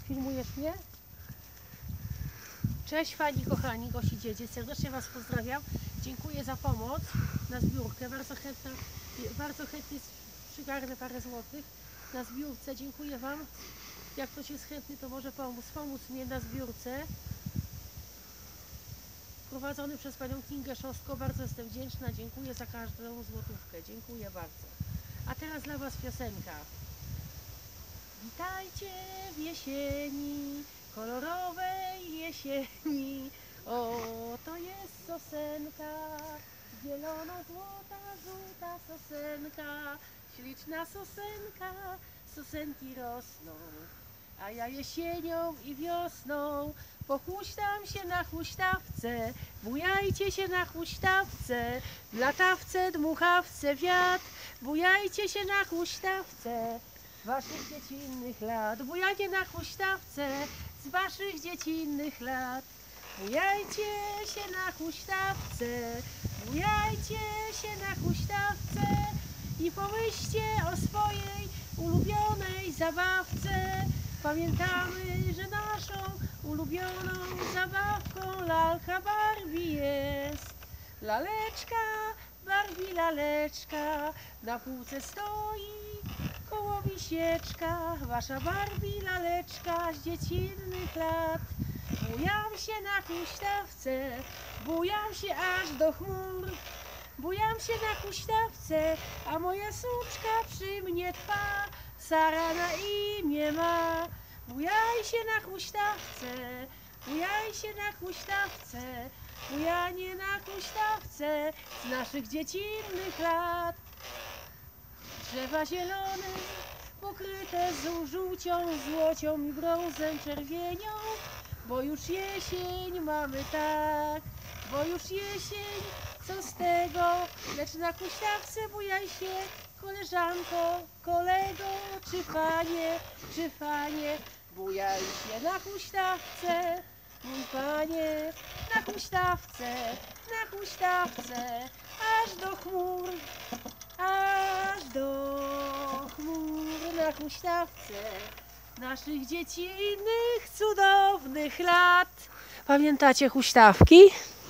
Filmujesz mnie? Cześć Fani kochani, Gosi Dziedzic, serdecznie Was pozdrawiam. Dziękuję za pomoc na zbiórkę. Bardzo chętnie przygarnę parę złotych na zbiórce. Dziękuję Wam. Jak ktoś jest chętny, to może pomóc mnie na zbiórce. Prowadzony przez Panią Kingę Szostko. Bardzo jestem wdzięczna. Dziękuję za każdą złotówkę. Dziękuję bardzo. A teraz dla Was piosenka. Witajcie w jesieni, kolorowej jesieni. O, to jest sosenka, zielono-złota, żółta sosenka. Śliczna sosenka, sosenki rosną. A ja jesienią i wiosną pochuśtam się na huśtawce. Bujajcie się na huśtawce, w latawce, dmuchawce wiatr. Bujajcie się na huśtawce z waszych dziecinnych lat. Bujajcie na huśtawce z waszych dziecinnych lat. Bujajcie się na huśtawce, bujajcie się na huśtawce i pomyślcie o swojej ulubionej zabawce. Pamiętamy, że naszą ulubioną zabawką lalka Barbie jest. Laleczka, Barbie laleczka, na półce stoi koło wisieczka. Wasza Barbie laleczka z dziecinnych lat. Bujam się na huśtawce, bujam się aż do chmur. Bujam się na huśtawce, a moja suczka przy mnie trwa. Sara na imię ma. Bujaj się na huśtawce, bujaj się na huśtawce. Bujanie na huśtawce z naszych dziecinnych lat. Drzewa zielone, pokryte żółcią, złocią i brązem, czerwienią. Bo już jesień mamy tak, bo już jesień, co z tego? Lecz na huśtawce bujaj się, koleżanko, kolego, czy panie, bujaj się na huśtawce, mój panie, na huśtawce, aż do chmur, na huśtawce naszych dziecinnych, cudownych lat. Pamiętacie huśtawki?